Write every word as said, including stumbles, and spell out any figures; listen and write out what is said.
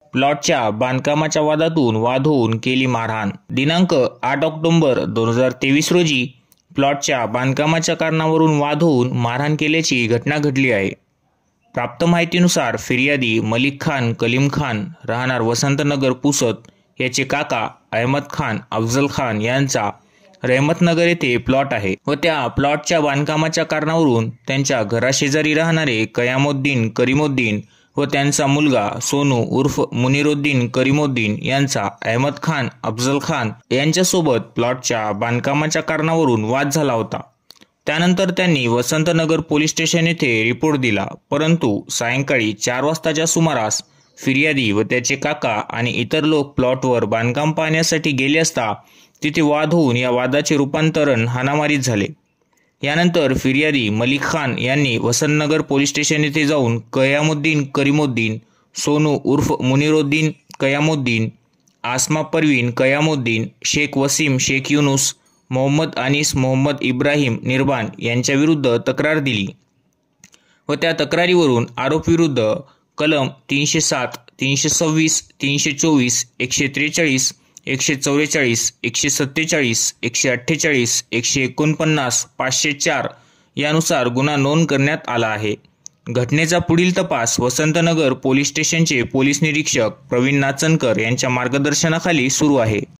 प्लॉटच्या बांधकामाच्या वादातून वाद होऊन केली मारहाण। दिनांक आठ ऑक्टोबर दोन हजार तेवीस रोजी प्लॉटच्या बांधकामाच्या कारणावरून वाद होऊन मारहाण केल्याची घटना घडली आहे। प्राप्त माहितीनुसार फिर्यादी मलिक खान कलीम खान राहणार वसंतनगर पुसद याचे काका अहमद खान अफजल खान यांचा रहमतनगर येथे प्लॉट आहे व त्या प्लॉटच्या बांधकामाच्या कारणावरून त्यांच्या घराशेजारी राहणारे कयामुद्दीन करीमुद्दीन व त्यांचा मुलगा सोनू उर्फ मुनीरुद्दीन करीमुद्दीन यांचा अहमद खान अफजल खान यांच्यासोबत प्लॉटच्या बांधकामाच्या कारणावरून वाद झाला होता। त्यानंतर त्यांनी वसंतनगर पोलीस स्टेशन येथे रिपोर्ट दिला, परंतु सायंकाळी चार वाजताच्या सुमारास फिर्यादी व त्याचे काका आणि इतर लोक प्लॉटवर बांधकाम पाहण्यासाठी गेले असता तिथे वाद होऊन या वादाचे रूपांतरण हाणामारीत झाले। यानंतर फिर्यादी मलिक खान यांनी वसंतनगर पोलीस स्टेशन येथे जाऊन कयामुद्दीन करीमुद्दीन, सोनू उर्फ मुनीरुद्दीन कयामुद्दीन, आसमा परवीन कयामुद्दीन, शेख वसीम शेख युनुस, मोहम्मद अनीस मोहम्मद इब्राहिम निर्बान यांच्या विरुद्ध तक्रार दिली व त्या तक्रारीवरून आरोप विरुद्ध कलम तीनशे सात तीनशे सव्वीस तीनशे चोवीस एकशे त्रेचाळीस एकशे चौवेचाळीस एकशे सत्तेचाळीस एकशे अठ्ठेचाळीस एकशे एकोणपन्नास पाचशे चार यानुसार गुन्हा नोंद करण्यात आला आहे। घटनेचा पुढील तपास वसंतनगर पोलीस स्टेशनचे पोलीस निरीक्षक प्रवीण नाचनकर यांच्या मार्गदर्शनाखाली सुरू आहे।